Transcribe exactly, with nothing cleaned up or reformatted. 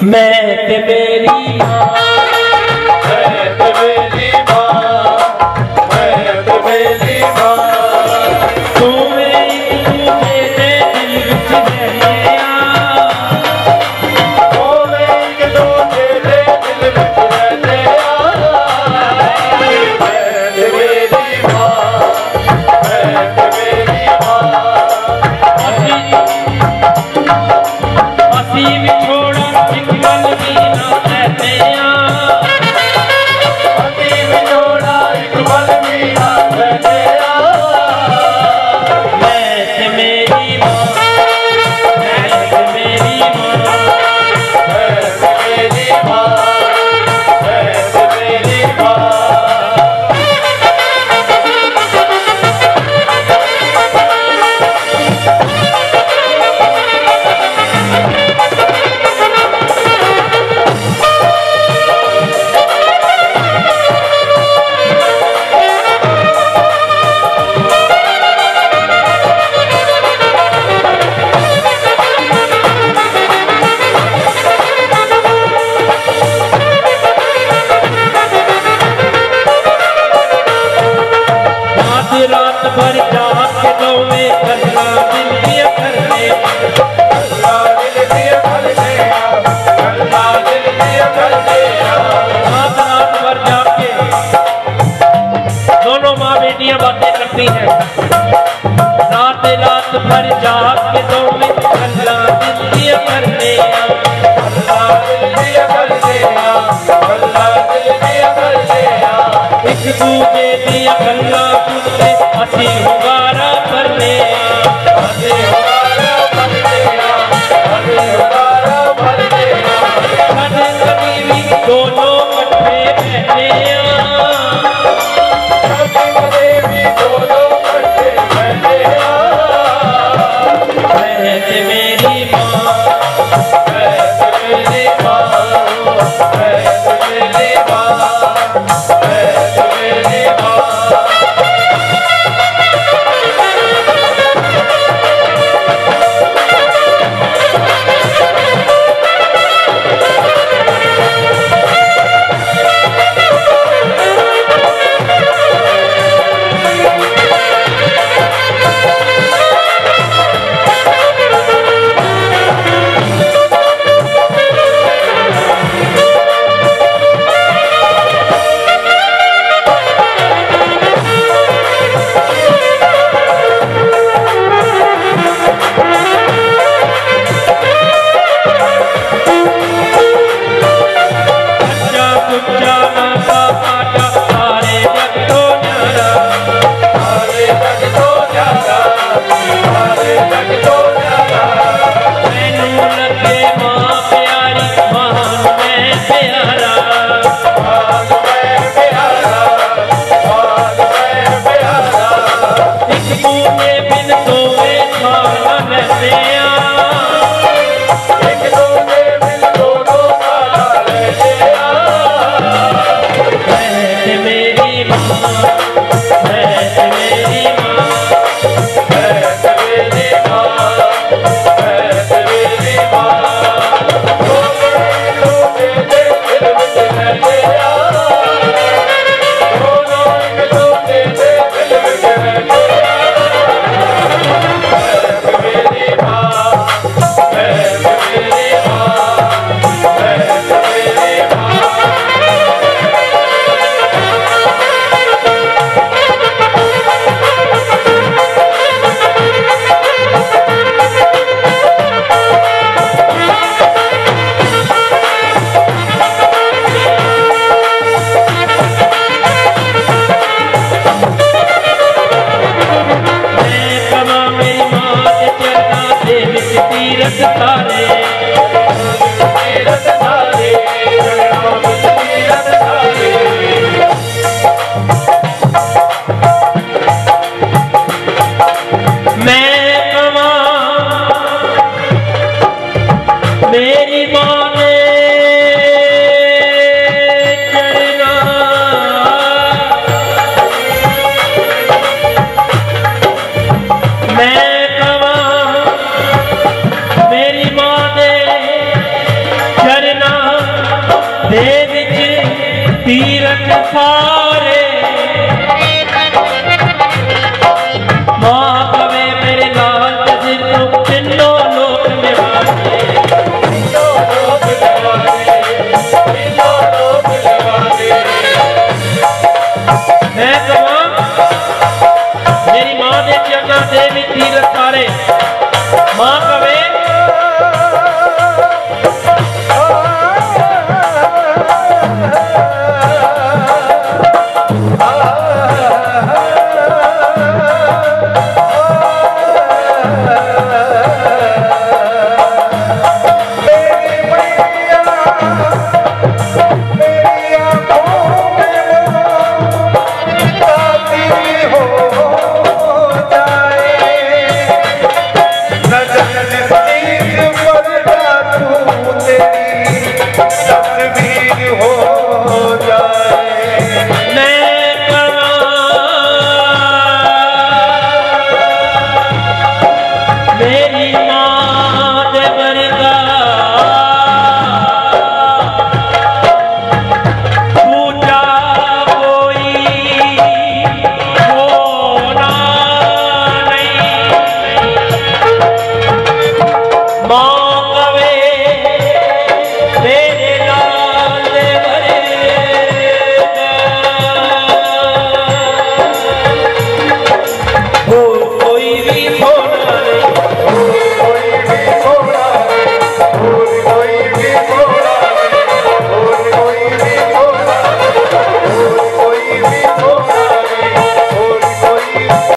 मैं ते मेरी माँ, मैं ते मेरी माँ, मैं ते मेरी माँ, तू मेरी दूजे दे दिल विच रहने आ, ओ मैं एक दूजे दे दिल विच रहने आ। मैं ते मेरी माँ, मैं ते मेरी माँ, असी विछोड़ा एक पल भी ना रहते आ, असी विछोड़ा एक पल भी ना रहते आ। मैं ते मेरी माँ, मैं ते मेरी माँ, मैं ते मेरी माँ, मैं ते मेरी माँ। रात भर जाग के दो में गल्ला दिल दिया करने, गल्ला दिल दिया करने आ, गल्ला दिल दिया करने आ। रात रात भर जाग के दोनों माँ बेटियां बातें करती हैं। रात रात भर जाग के दो में गल्ला दिल दिया करने, गल्ला दिल दिया करने आ, गल्ला दिल दिया करने आ। एक दूजे दिया गल्ला सुनते असी हुगारा करने, असी हुगारा भरने आ, असी हुगारा भरने आ। कदे कभी भी दोनों कट्ठे बैठे आ, कभी कभी भी दोनों कट्ठे बैठे आ। मैं ते मेरी माँ, मैं ते मेरी माँ, मैं ते मेरी माँ, मैं ते मेरी माँ। बच्चा कुच्चा नाता पाटा सारे जग तो न्यारा, सारे जग तो न्यारा, सारे जग तो न्यारा। मैनू लगे माँ प्यारी महान मैं प्यारा, मान मैं प्यारा, मान मैं प्यारा। एक दूजे बिन दोवे खाना रहते आ, एक दूजे बिन दोनों सारा रहते आ। मैं ते मेरी माँ, मैं ते मेरी माँ, मैं ते मेरी माँ, मैं ते मेरी माँ। दोनों एक दूजे दे दिल विच रहते आ, दोनों एक दूजे दे दिल विच रहते आ। मैं ते मेरी माँ, मैं ते मेरी माँ, मैं ते मेरी माँ। मैं कमा मेरी माँ के चरना दे विच तीरथ तारे, तीरथ धारे, चरणों विच तीरथ धारे। मैं कमा मेरी माँ ने चरना, मैं कमा मेरी माँ ने चरना दे